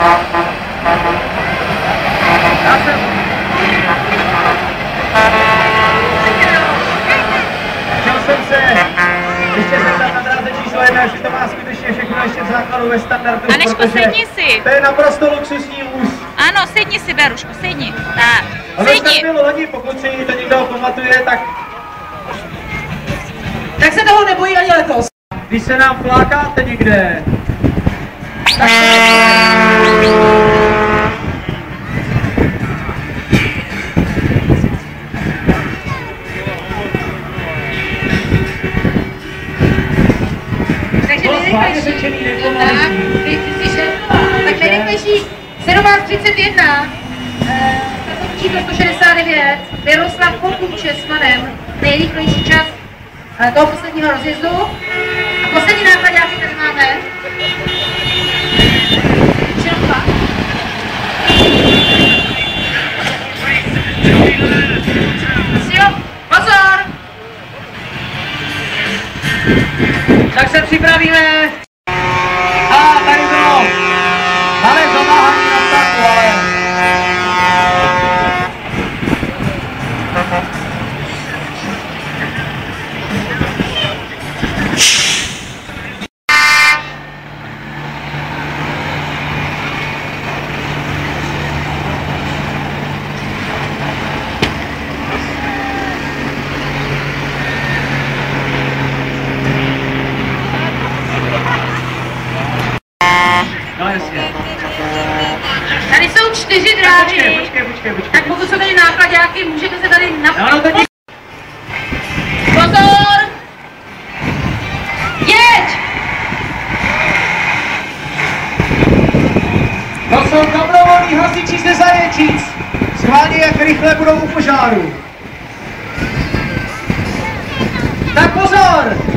Chtěl jsem se ještě zeptat na dráze číslo 1, jestli to má skutečně všechno ještě v základu ve standardu. Anežko, sedni si. To je naprosto luxusní vůz. Ano, sedni si, Beruško, sedni. Tak, sedni. To bylo loni, pokud si to někdo pamatuje, tak... Tak se toho nebojí ani letos. Když se nám flákáte někde, tak takže nejrychlejší 17:31, číslo 169, Miroslav Pokuče s Manem, nejrychlejší čas toho posledního rozjezdu. A poslední náklad, jaký tady máme. Čelpa. Jo, pozor! tak se připravíme. A tady bylo malé zamáhání na startu, ale... No jasně. Tady jsou 4 dráhy. Počkej. Tak pokud jsou tady nákladáky, můžete se tady napojit. No, teď... Pozor! Jeď! To jsou dobrovolní hasiči ze Zaječíc. Schválně, jak rychle budou u požáru. Tak pozor!